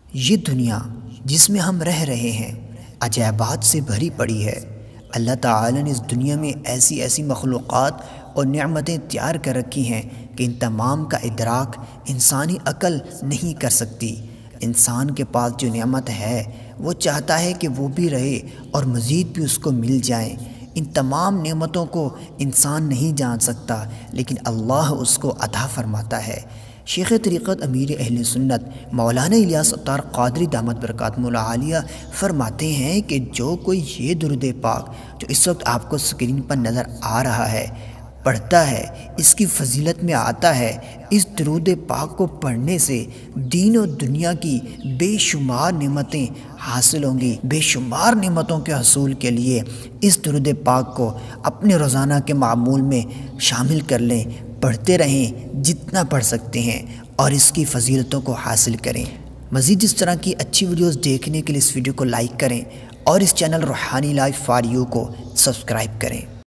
ये दुनिया जिसमें हम रह रहे हैं अजैबात से भरी पड़ी है। अल्लाह ताला ने इस दुनिया में ऐसी ऐसी मखलूक़ात और नेमतें तैयार कर रखी हैं कि इन तमाम का इदराक इंसानी अक़ल नहीं कर सकती। इंसान के पास जो नेमत है वो चाहता है कि वो भी रहे और मज़ीद भी उसको मिल जाए। इन तमाम नेमतों को इंसान नहीं जान सकता, लेकिन अल्लाह उसको अता फ़रमाता है। शेख तरीक़त अमीर अहले सुन्नत मौलाना इलियास अत्तार क़ादरी दामत बरकातुहुल आलिया फरमाते हैं कि जो कोई ये दुरूद पाक जो इस वक्त आपको स्क्रीन पर नज़र आ रहा है पढ़ता है, इसकी फजीलत में आता है, इस दुरूद पाक को पढ़ने से दीन और दुनिया की बेशुमार नेमतें हासिल होंगी। बेशुमार नेमतों के हसूल के लिए इस दुरूद पाक को अपने रोज़ाना के मामूल में शामिल कर लें, पढ़ते रहें जितना पढ़ सकते हैं और इसकी फ़जीलतों को हासिल करें। मज़ीद इस तरह की अच्छी वीडियोस देखने के लिए इस वीडियो को लाइक करें और इस channel Roohani life for you को सब्सक्राइब करें।